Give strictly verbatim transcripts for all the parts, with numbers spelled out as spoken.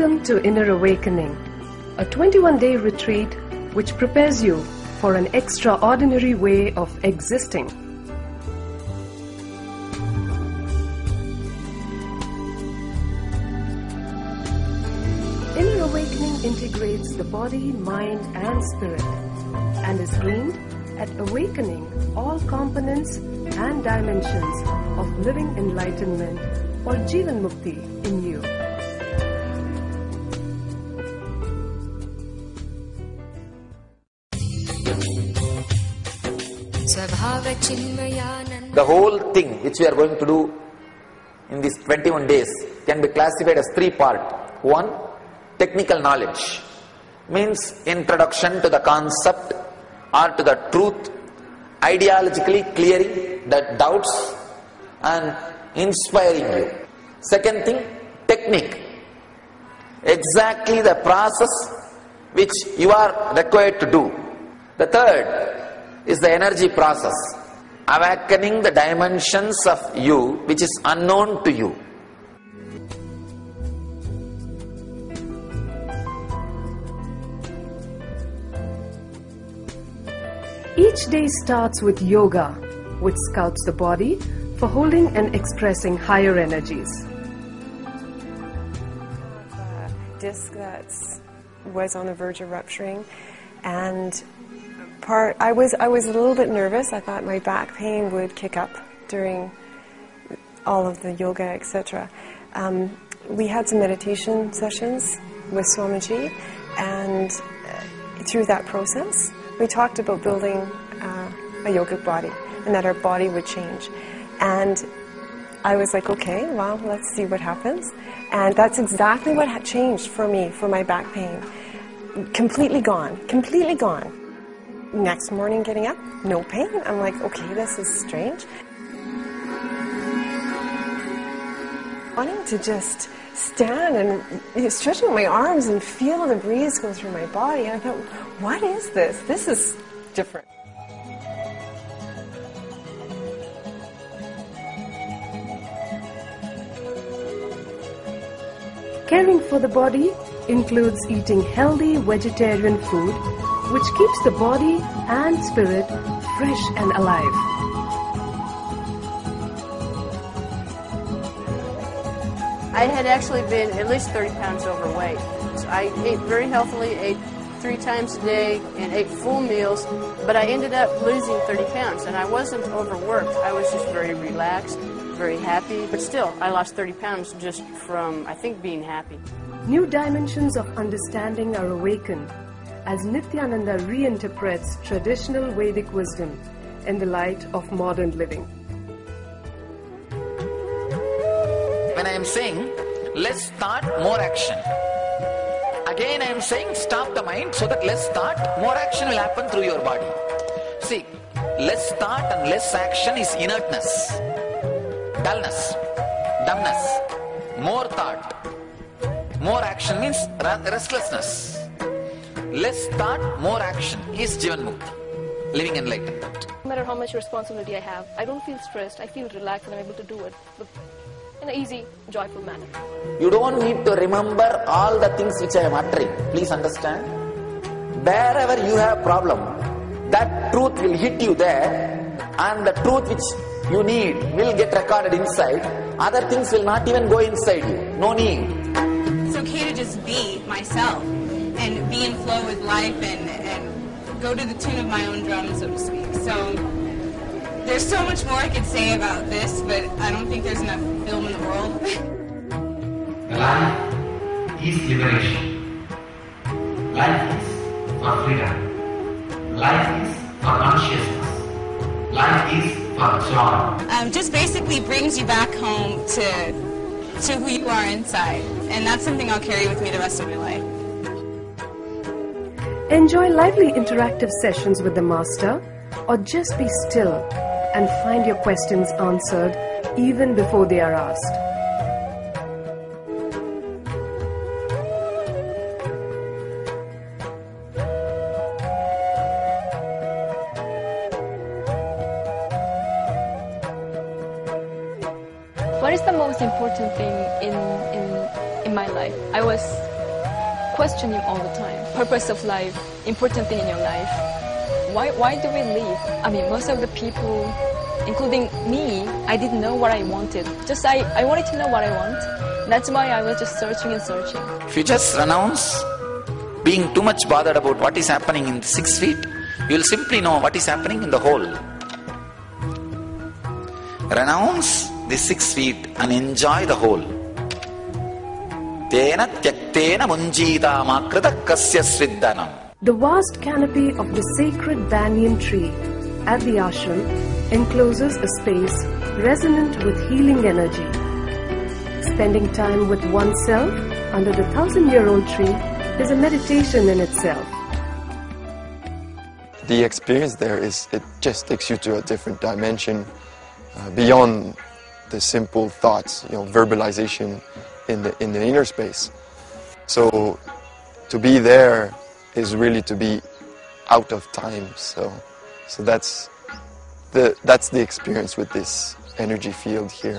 Welcome to Inner Awakening, a twenty-one day retreat which prepares you for an extraordinary way of existing. Inner Awakening integrates the body, mind and spirit and is aimed at awakening all components and dimensions of living enlightenment or Jivan Mukti in you. The whole thing which we are going to do in these twenty-one days can be classified as three parts. One, technical knowledge, means introduction to the concept or to the truth, ideologically clearing the doubts and inspiring you. Second thing, technique, exactly the process which you are required to do. The third is the energy process, awakening the dimensions of you which is unknown to you. Each day starts with yoga, which scouts the body for holding and expressing higher energies. A disc that was on the verge of rupturing, and part I was I was a little bit nervous. I thought my back pain would kick up during all of the yoga, et cetera. Um, we had some meditation sessions with Swamiji, and uh, through that process, we talked about building uh, a yogic body, and that our body would change. And I was like, okay, well, let's see what happens. And that's exactly what had changed for me, for my back pain. Completely gone, completely gone. Next morning getting up, no pain. I'm like, okay, this is strange. Wanting to just stand and stretch out my arms and feel the breeze go through my body. And I thought, what is this? This is different. Caring for the body includes eating healthy vegetarian food, which keeps the body and spirit fresh and alive. I had actually been at least thirty pounds overweight. So I ate very healthily, ate three times a day, and ate full meals, but I ended up losing thirty pounds, and I wasn't overworked. I was just very relaxed, very happy, but still, I lost thirty pounds just from, I think, being happy. New dimensions of understanding are awakened as Nithyananda reinterprets traditional Vedic wisdom in the light of modern living. When I am saying, let's start more action, again I am saying stop the mind so that less thought, more action will happen through your body. See, less thought and less action is inertness, dullness, dumbness. More thought, more action means restlessness. Less thought, more action is Jivan Mukti, living enlightenment. No matter how much responsibility I have, I don't feel stressed, I feel relaxed and I'm able to do it in an easy, joyful manner. You don't need to remember all the things which I am uttering. Please understand. Wherever you have problem, that truth will hit you there, and the truth which you need will get recorded inside. Other things will not even go inside you. No need. It's okay to just be myself and be in flow with life and, and go to the tune of my own drum, so to speak. So there's so much more I could say about this, but I don't think there's enough film in the world. Life is liberation. Life is for freedom. Life is for consciousness. Life is for joy. Um, just basically brings you back home to, to who you are inside. And that's something I'll carry with me the rest of my life. Enjoy lively interactive sessions with the Master, or just be still and find your questions answered even before they are asked. What is the most important thing in, in, in my life? I was questioning all the time. Purpose of life, important thing in your life. Why, why do we live? I mean, most of the people, including me, I didn't know what I wanted. Just I, I wanted to know what I want. That's why I was just searching and searching. If you just renounce being too much bothered about what is happening in the six feet, you will simply know what is happening in the whole. Renounce the six feet and enjoy the whole. Tena tyaktena munjita makrita kasya sviddanam. The vast canopy of the sacred banyan tree at the ashram encloses a space resonant with healing energy. Spending time with oneself under the thousand-year-old tree is a meditation in itself. The experience there is, it just takes you to a different dimension, uh, beyond the simple thoughts, you know, verbalization in the in the inner space. So to be there is really to be out of time. So so that's the that's the experience with this energy field here.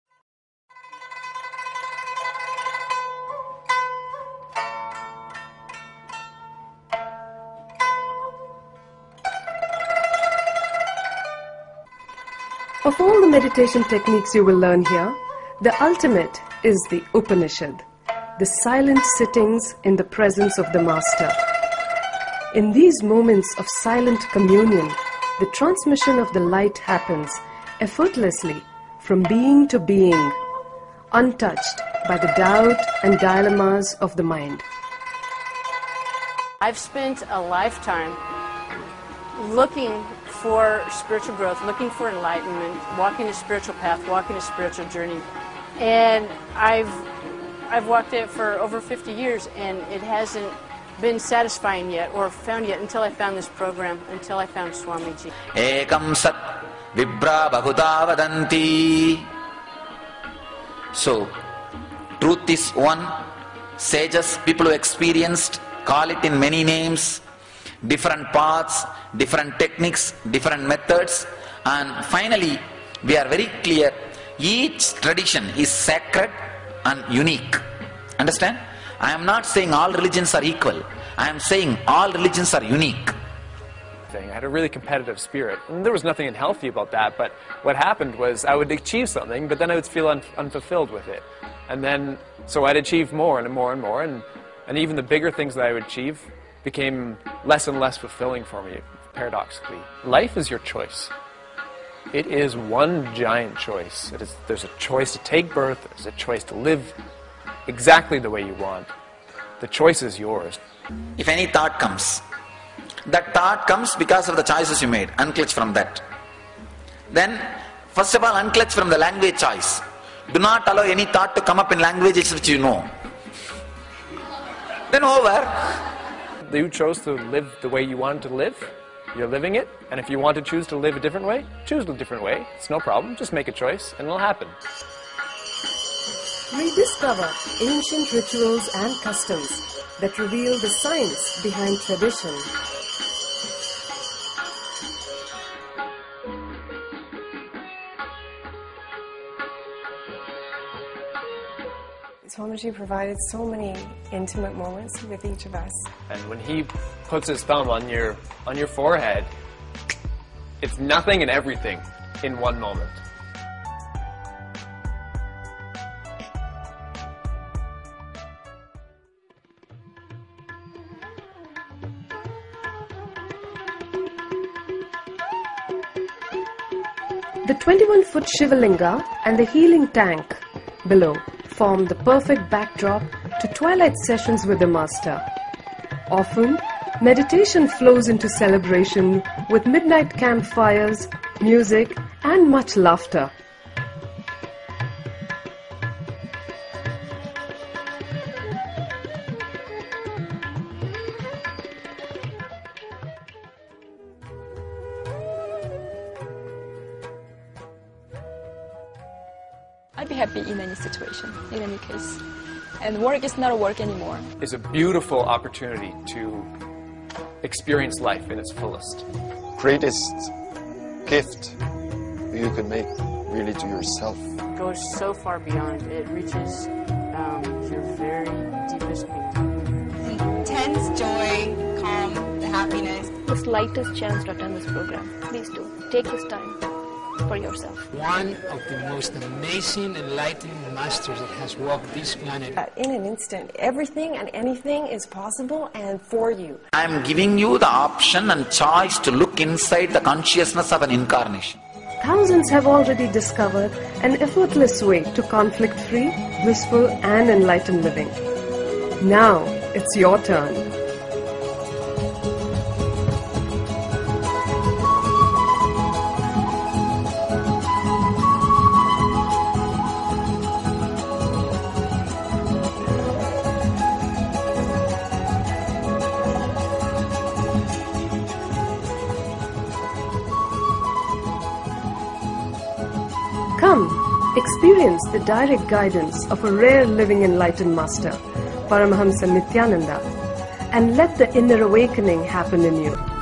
Of all the meditation techniques you will learn here, the ultimate is the Upanishad, the silent sittings in the presence of the Master. In these moments of silent communion, the transmission of the light happens effortlessly from being to being, untouched by the doubt and dilemmas of the mind. I've spent a lifetime looking for spiritual growth, looking for enlightenment, walking a spiritual path, walking a spiritual journey. And I've I've walked it for over fifty years, and it hasn't been satisfying yet or found yet until I found this program, until I found Swamiji. Ekam sat vibra bahuda vadanti. So, truth is one. Sages, people who experienced, call it in many names, different paths, different techniques, different methods, and finally we are very clear, each tradition is sacred and unique. Understand? I am not saying all religions are equal. I am saying all religions are unique. I had a really competitive spirit, and there was nothing unhealthy about that, but what happened was I would achieve something, but then I would feel un unfulfilled with it. And then, so I'd achieve more and more and more, and, and even the bigger things that I would achieve became less and less fulfilling for me, paradoxically. Life is your choice. It is one giant choice. It is, there's a choice to take birth, there's a choice to live exactly the way you want. The choice is yours. If any thought comes, that thought comes because of the choices you made. Unclutch from that. Then, first of all, unclutch from the language choice. Do not allow any thought to come up in languages which you know. Then over. You chose to live the way you wanted to live. You're living it. And if you want to choose to live a different way, choose a different way. It's no problem. Just make a choice and it'll happen. Rediscover ancient rituals and customs that reveal the science behind tradition. Swamiji provided so many intimate moments with each of us. And when he puts his thumb on your on your forehead, it's nothing and everything in one moment. The twenty-one foot Shivalinga and the healing tank below form the perfect backdrop to twilight sessions with the Master. Often, meditation flows into celebration with midnight campfires, music, and much laughter. I'd be happy in any situation, in any case. And work is not a work anymore. It's a beautiful opportunity to experience life in its fullest. Greatest gift you can make really to yourself. It goes so far beyond. It reaches um, your very deepest being. peace, joy, calm, the happiness. The slightest chance to attend this program, please do. Take this time for yourself. One of the most amazing enlightened masters that has walked this planet. In an instant, everything and anything is possible and for you. I am giving you the option and choice to look inside the consciousness of an incarnation. Thousands have already discovered an effortless way to conflict-free, blissful and enlightened living. Now it's your turn. Come, experience the direct guidance of a rare living enlightened master, Paramahamsa Nithyananda, and let the inner awakening happen in you.